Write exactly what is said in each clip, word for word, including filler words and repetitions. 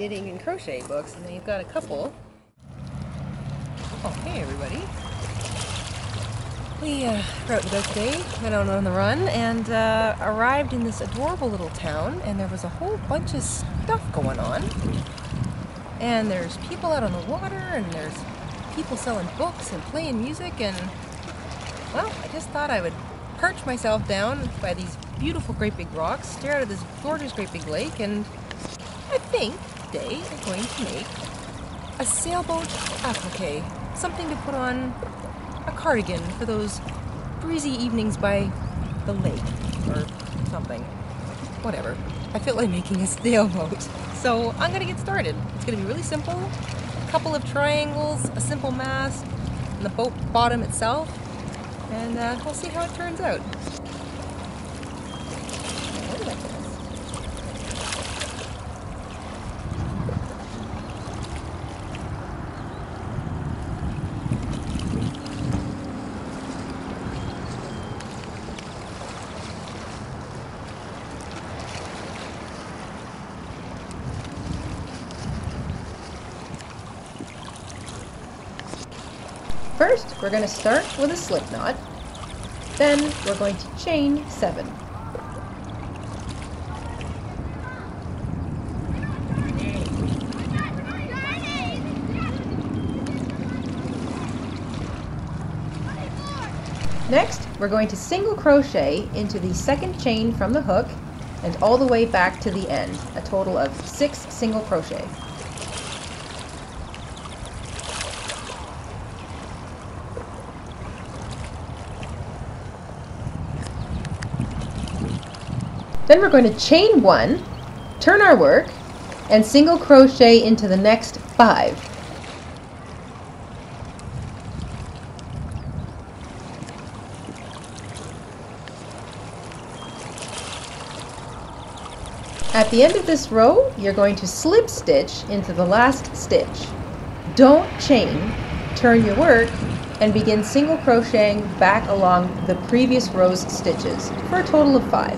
knitting and crochet books, and they've got a couple. Oh, hey everybody. We uh, were out and about today, went out on the run, and uh, arrived in this adorable little town, and there was a whole bunch of stuff going on. And there's people out on the water, and there's people selling books and playing music, and well, I just thought I would perch myself down by these beautiful great big rocks, stare out at this gorgeous great big lake, and I think today I'm going to make a sailboat applique. Something to put on a cardigan for those breezy evenings by the lake or something. Whatever. I feel like making a sailboat. So I'm going to get started. It's going to be really simple. A couple of triangles, a simple mast, and the boat bottom itself. And uh, we'll see how it turns out. First, we're going to start with a slip knot, then we're going to chain seven. Next, we're going to single crochet into the second chain from the hook and all the way back to the end, a total of six single crochet. Then we're going to chain one, turn our work, and single crochet into the next five. At the end of this row, you're going to slip stitch into the last stitch. Don't chain, turn your work, and begin single crocheting back along the previous row's stitches for a total of five.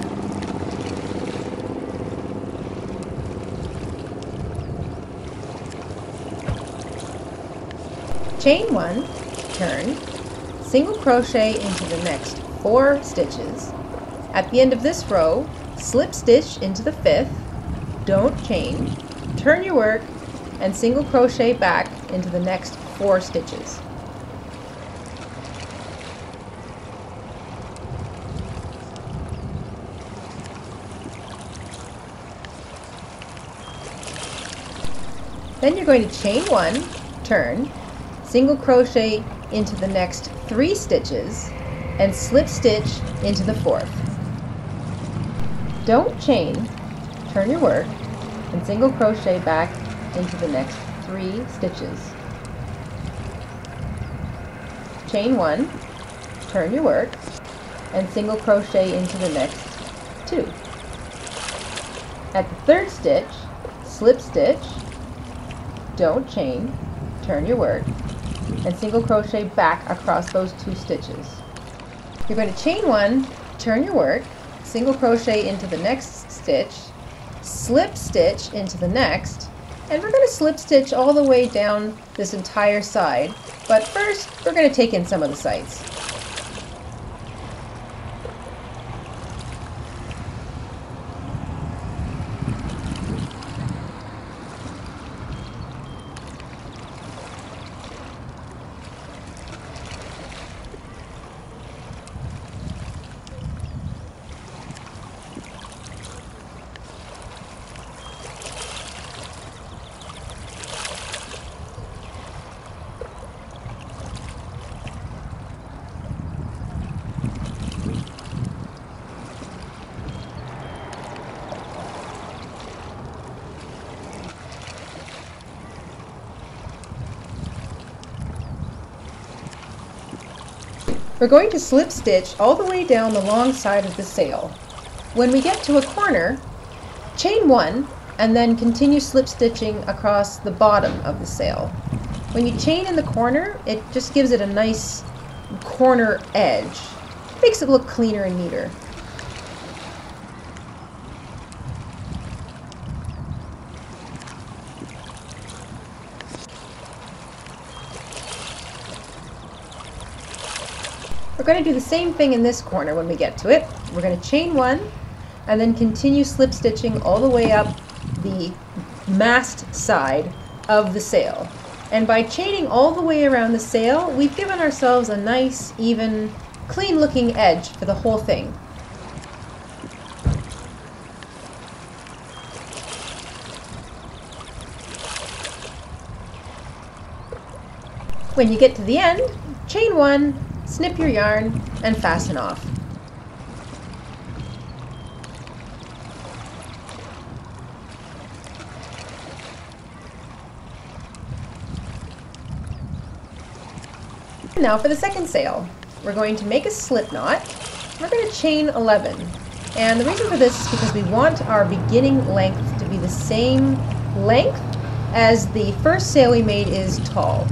Chain one, turn, single crochet into the next four stitches. At the end of this row, slip stitch into the fifth, don't chain, turn your work, and single crochet back into the next four stitches. Then you're going to chain one, turn, single crochet into the next three stitches, and slip stitch into the fourth. Don't chain, turn your work, and single crochet back into the next three stitches. Chain one, turn your work, and single crochet into the next two. At the third stitch, slip stitch, don't chain, turn your work, and single crochet back across those two stitches. You're going to chain one, turn your work, single crochet into the next stitch, slip stitch into the next, and we're going to slip stitch all the way down this entire side, but first we're going to take in some of the sides. We're going to slip stitch all the way down the long side of the sail. When we get to a corner, chain one and then continue slip stitching across the bottom of the sail. When you chain in the corner, it just gives it a nice corner edge. Makes it look cleaner and neater. We're going to do the same thing in this corner when we get to it. We're going to chain one and then continue slip stitching all the way up the mast side of the sail. And by chaining all the way around the sail, we've given ourselves a nice, even, clean looking edge for the whole thing. When you get to the end, chain one, snip your yarn, and fasten off. Now for the second sail. We're going to make a slip knot. We're going to chain eleven. And the reason for this is because we want our beginning length to be the same length as the first sail we made is tall.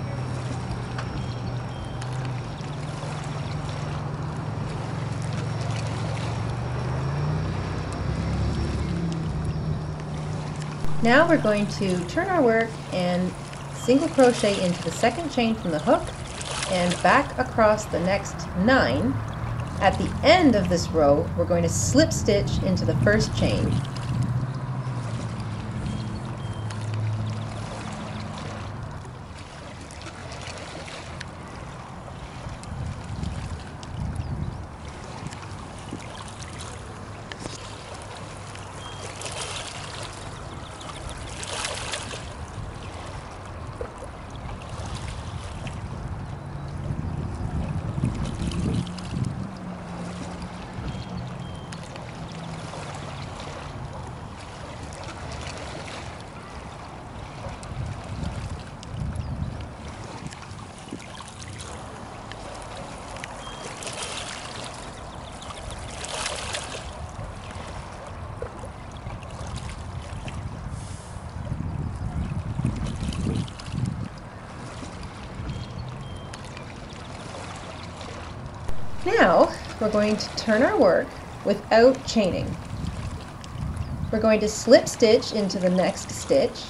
Now we're going to turn our work and single crochet into the second chain from the hook and back across the next nine. At the end of this row, we're going to slip stitch into the first chain. Now we're going to turn our work without chaining. We're going to slip stitch into the next stitch,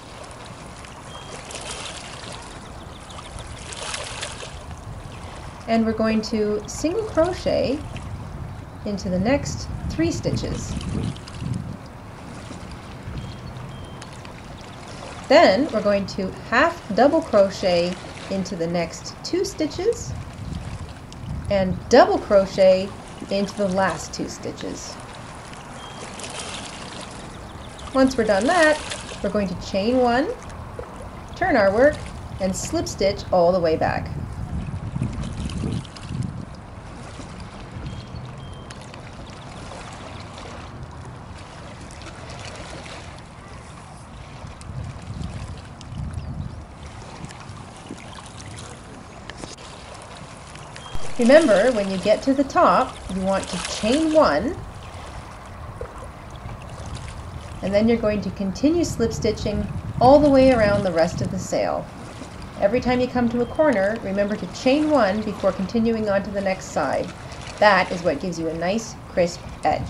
and we're going to single crochet into the next three stitches. Then we're going to half double crochet into the next two stitches and double crochet into the last two stitches. Once we're done that, we're going to chain one, turn our work, and slip stitch all the way back. Remember, when you get to the top, you want to chain one, and then you're going to continue slip stitching all the way around the rest of the sail. Every time you come to a corner, remember to chain one before continuing on to the next side. That is what gives you a nice, crisp edge.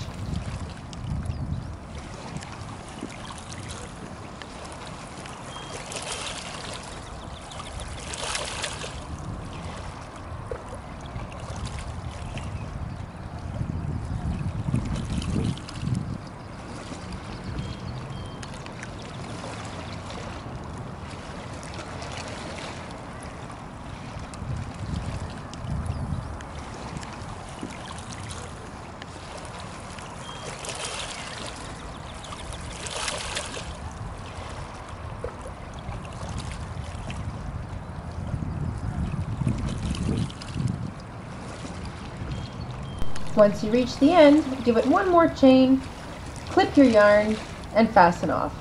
Once you reach the end, give it one more chain, clip your yarn, and fasten off.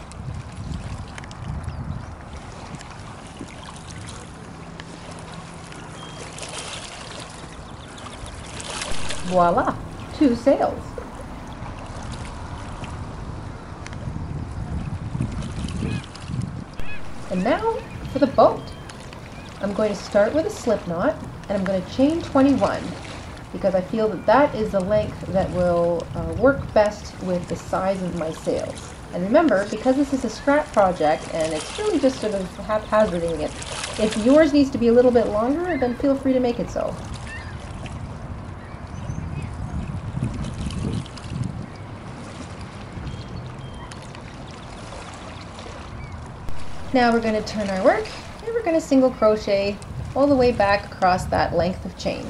Voila! Two sails. And now for the boat. I'm going to start with a slip knot, and I'm going to chain twenty-one. Because I feel that that is the length that will uh, work best with the size of my sails. And remember, because this is a scrap project and it's really just sort of haphazarding it, if yours needs to be a little bit longer, then feel free to make it so. Now we're going to turn our work and we're going to single crochet all the way back across that length of chain.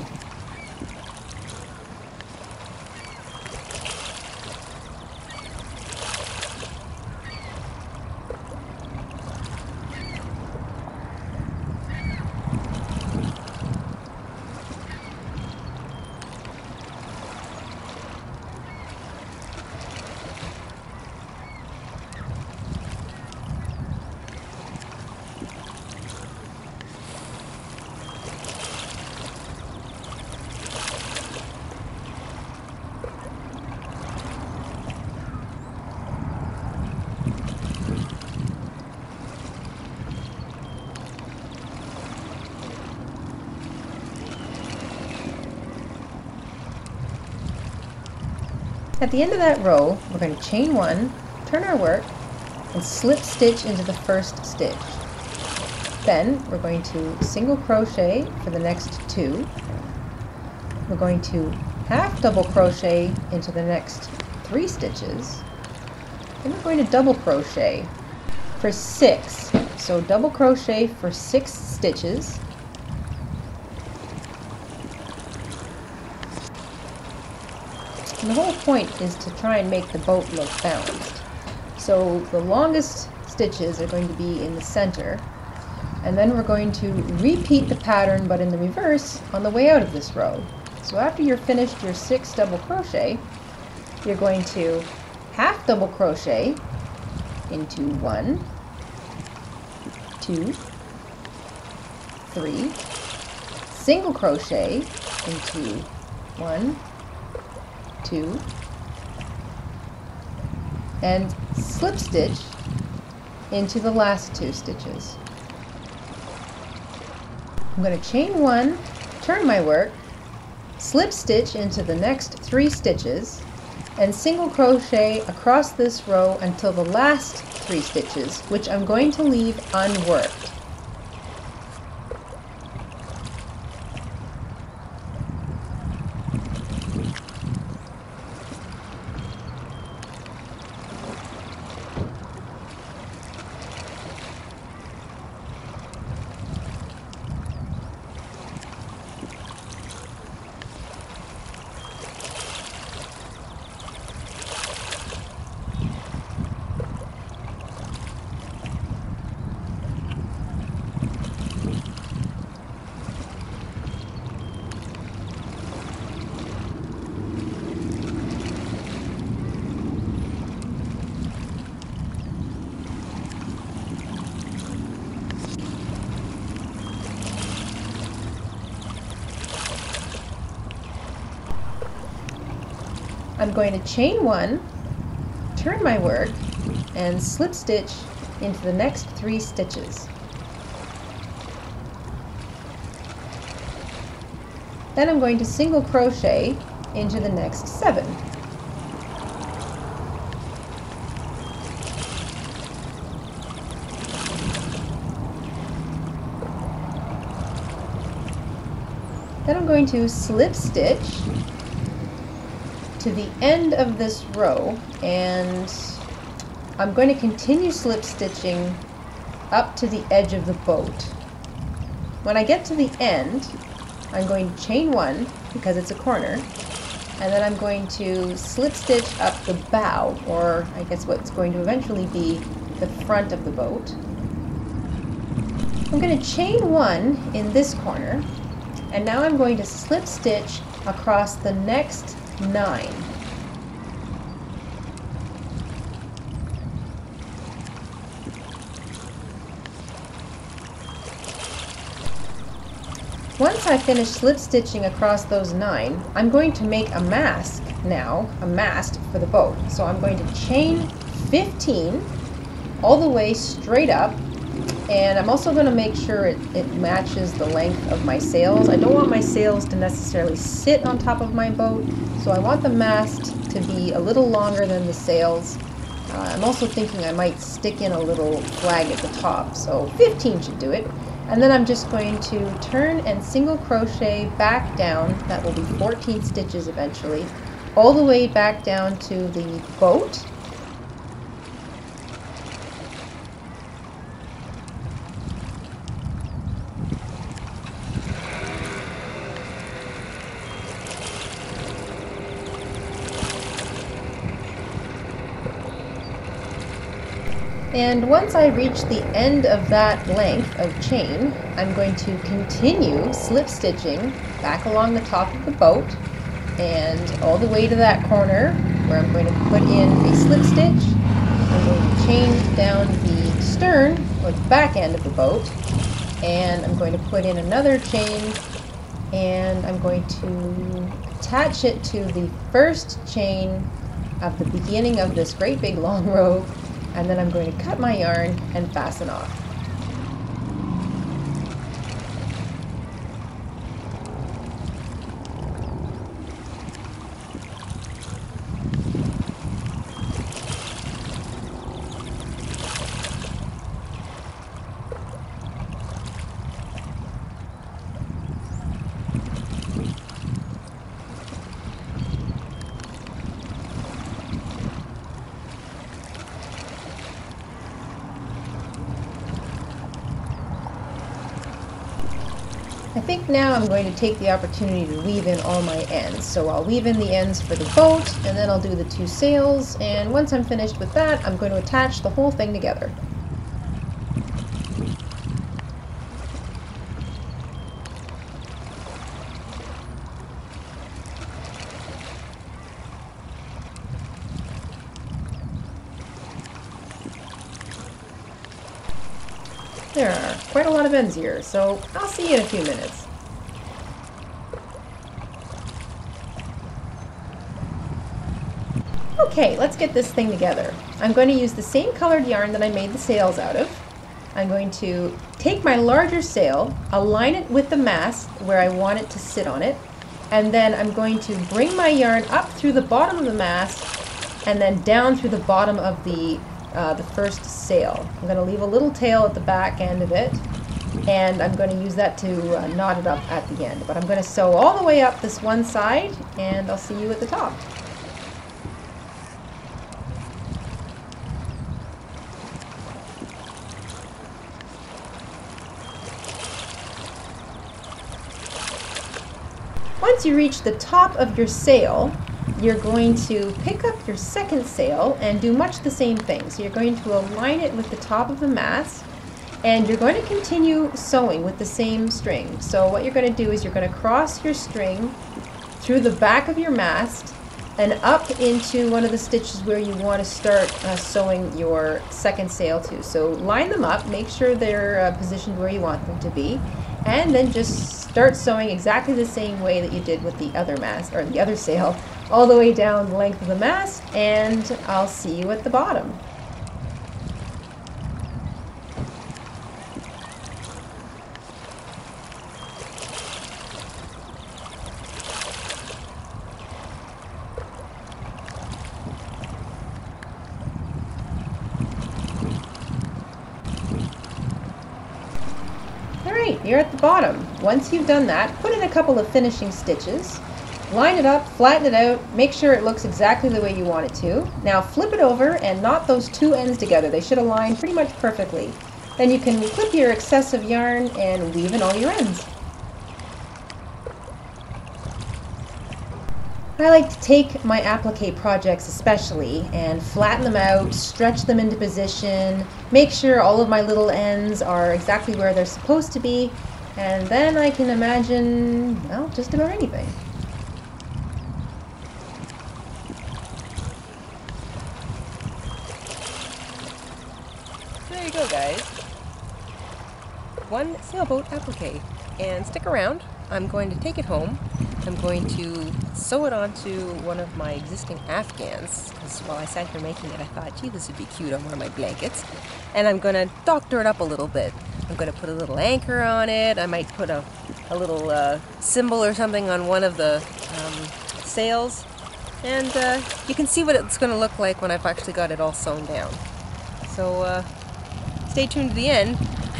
At the end of that row, we're going to chain one, turn our work, and slip stitch into the first stitch. Then we're going to single crochet for the next two. We're going to half double crochet into the next three stitches. Then we're going to double crochet for six. So double crochet for six stitches. And the whole point is to try and make the boat look balanced. So the longest stitches are going to be in the center, and then we're going to repeat the pattern but in the reverse on the way out of this row. So after you're finished your six double crochet, you're going to half double crochet into one, two, three, single crochet into one, two, and slip stitch into the last two stitches. I'm going to chain one, turn my work, slip stitch into the next three stitches, and single crochet across this row until the last three stitches, which I'm going to leave unworked. I'm going to chain one, turn my work, and slip stitch into the next three stitches. Then I'm going to single crochet into the next seven. Then I'm going to slip stitch to the end of this row, and I'm going to continue slip stitching up to the edge of the boat. When I get to the end, I'm going to chain one because it's a corner, and then I'm going to slip stitch up the bow, or I guess what's going to eventually be the front of the boat. I'm going to chain one in this corner, and now I'm going to slip stitch across the next nine. Once I finish slip stitching across those nine, I'm going to make a mask now, a mast for the boat. So I'm going to chain fifteen all the way straight up, and I'm also going to make sure it, it matches the length of my sails. I don't want my sails to necessarily sit on top of my boat, so I want the mast to be a little longer than the sails. Uh, I'm also thinking I might stick in a little flag at the top, so fifteen should do it. And then I'm just going to turn and single crochet back down, that will be fourteen stitches eventually, all the way back down to the boat. And once I reach the end of that length of chain, I'm going to continue slip stitching back along the top of the boat and all the way to that corner where I'm going to put in a slip stitch. I'm going to chain down the stern or the back end of the boat, and I'm going to put in another chain, and I'm going to attach it to the first chain of the beginning of this great big long row, and then I'm going to cut my yarn and fasten off. I think now I'm going to take the opportunity to weave in all my ends. So I'll weave in the ends for the boat, and then I'll do the two sails, and once I'm finished with that, I'm going to attach the whole thing together. There are quite a lot of ends here, so I'll see you in a few minutes. Okay, let's get this thing together. I'm going to use the same colored yarn that I made the sails out of. I'm going to take my larger sail, align it with the mast where I want it to sit on it, and then I'm going to bring my yarn up through the bottom of the mast and then down through the bottom of the Uh, the first sail. I'm going to leave a little tail at the back end of it, and I'm going to use that to uh, knot it up at the end. But I'm going to sew all the way up this one side, and I'll see you at the top. Once you reach the top of your sail, you're going to pick up your second sail and do much the same thing. So you're going to align it with the top of the mast, and you're going to continue sewing with the same string. So what you're going to do is you're going to cross your string through the back of your mast and up into one of the stitches where you want to start uh, sewing your second sail to. So line them up, make sure they're uh, positioned where you want them to be, and then just start sewing exactly the same way that you did with the other mast, or the other sail, all the way down the length of the mast, and I'll see you at the bottom. Alright, you're at the bottom. Once you've done that, put in a couple of finishing stitches. Line it up, flatten it out, make sure it looks exactly the way you want it to. Now flip it over and knot those two ends together. They should align pretty much perfectly. Then you can clip your excessive yarn and weave in all your ends. I like to take my applique projects especially and flatten them out, stretch them into position, make sure all of my little ends are exactly where they're supposed to be, and then I can imagine, well, just about anything. There you go, guys. One sailboat applique. And stick around. I'm going to take it home. I'm going to sew it onto one of my existing afghans, because while I sat here making it, I thought, gee, this would be cute on one of my blankets. And I'm going to doctor it up a little bit. I'm going to put a little anchor on it. I might put a, a little uh, symbol or something on one of the um, sails. And uh, you can see what it's going to look like when I've actually got it all sewn down. So uh, stay tuned to the end.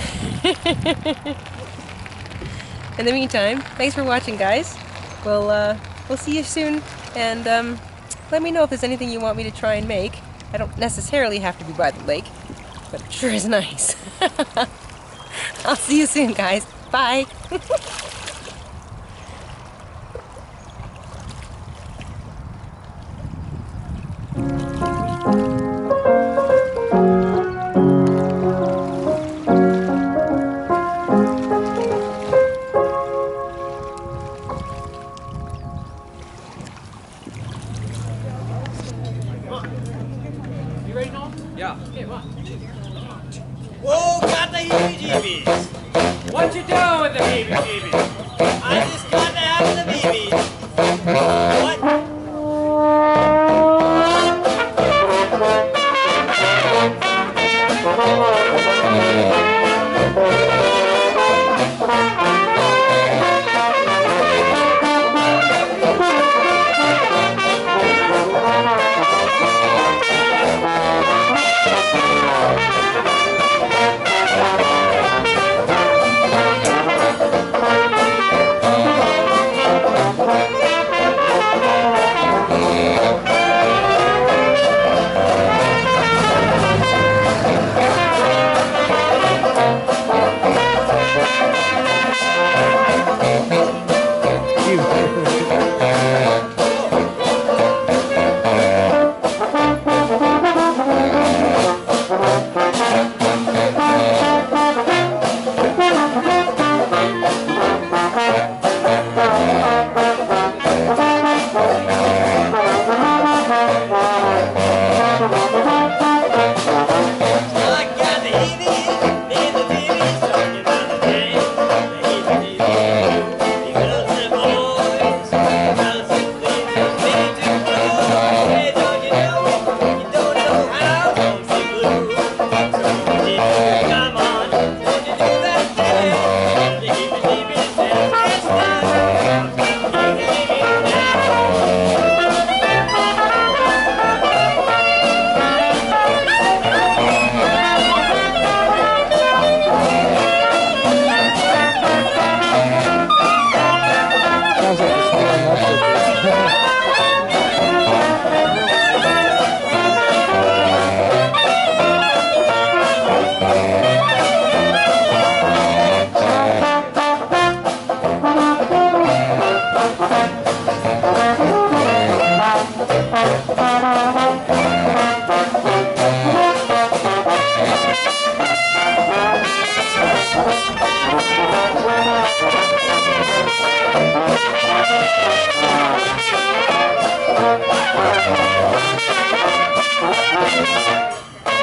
In the meantime, thanks for watching, guys. We'll, uh, we'll see you soon, and um, let me know if there's anything you want me to try and make. I don't necessarily have to be by the lake, but it sure is nice. I'll see you soon, guys. Bye! Yeah. Whoa, got the heebie-jeebies. What you doing with the heebie-jeebies? I just got to have the babies. What?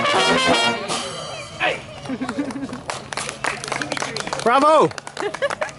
Bravo!